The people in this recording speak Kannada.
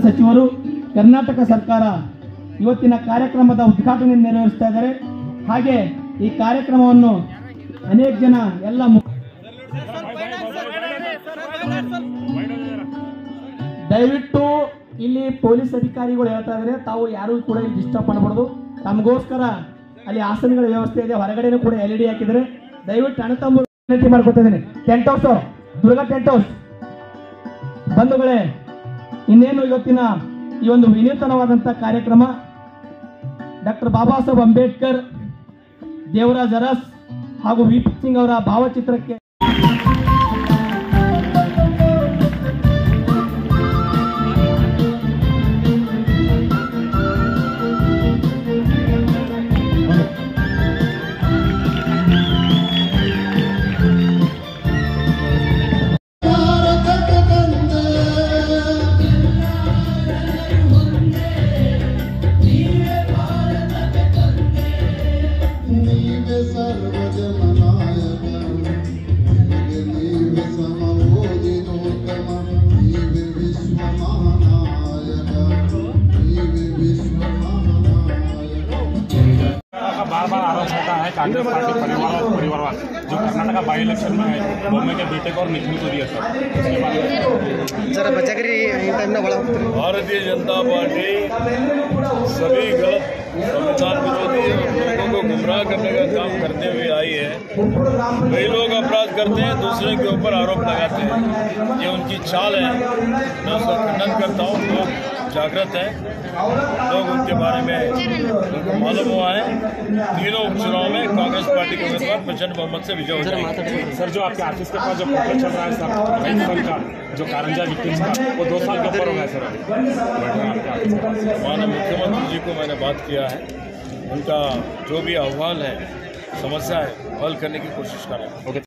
ಸಚಿವರು ಕರ್ನಾಟಕ ಸರ್ಕಾರ ಇವತ್ತಿನ ಕಾರ್ಯಕ್ರಮದ ಉದ್ಘಾಟನೆ ನೆರವೇರಿಸ್ತಾ ಇದ್ದಾರೆ. ಹಾಗೆ ಈ ಕಾರ್ಯಕ್ರಮವನ್ನು ಅನೇಕ ಜನ ಎಲ್ಲ ದಯವಿಟ್ಟು ಇಲ್ಲಿ ಪೊಲೀಸ್ ಅಧಿಕಾರಿಗಳು ಹೇಳ್ತಾ ಇದ್ದಾರೆ, ತಾವು ಯಾರು ಕೂಡ ಇಲ್ಲಿ ಡಿಸ್ಟರ್ಬ್ ಮಾಡಬಾರ್ದು. ತಮಗೋಸ್ಕರ ಅಲ್ಲಿ ಆಸನಗಳ ವ್ಯವಸ್ಥೆ ಇದೆ, ಹೊರಗಡೆನೂ ಕೂಡ LED ಹಾಕಿದರೆ ದಯವಿಟ್ಟು ಅಣ್ಣ ತಮ್ಮ ವಿನಂತಿ ಮಾಡ್ಕೊತಾ ಇದ್ದೀನಿ. Tent House, Durga Tent House ಬಂಧುಗಳೇ, ಇನ್ನೇನು ಇವತ್ತಿನ ಈ ಒಂದು ವಿನೂತನವಾದಂಥ ಕಾರ್ಯಕ್ರಮ ಡಾಕ್ಟರ್ ಬಾಬಾ ಸಾಹೇಬ್ ಅಂಬೇಡ್ಕರ್, ದೇವರಾಜ್ ಅರಸ್ ಹಾಗೂ VP ಸಿಂಗ್ ಅವರ ಭಾವಚಿತ್ರಕ್ಕೆ बार आरोप होता है कांग्रेस पार्टी परिवारवाद जो कर्नाटक बाई इलेक्शन में बॉम्बे के बेटे को और निखिल को दिया सर भारतीय जनता पार्टी सभी गलत संविधान विरोधी लोगों को गुमराह करने का काम करते हुए आई है। कई लोग अपराध करते हैं, दूसरे के ऊपर आरोप लगाते हैं, ये उनकी चाल है। मैं उसका खंडन करता हूँ। लोग जागृत हैं, लोग उनके बारे में उनको मालूम हुआ है। तीनों उपचुनाव में कांग्रेस पार्टी के उम्मीदवार प्रचंड बहुमत से विजय हो जाएंगे। सर, जो आपके ऑफिस के पास जो पोर्टल चल रहा है सर राइट का जो कारंजा विक्टिम्स का, वो 2 साल के ऊपर हो गया सर। माननीय मुख्यमंत्री जी को मैंने बात किया है, उनका जो भी अहवाल है, समस्या है, हल करने की कोशिश करें।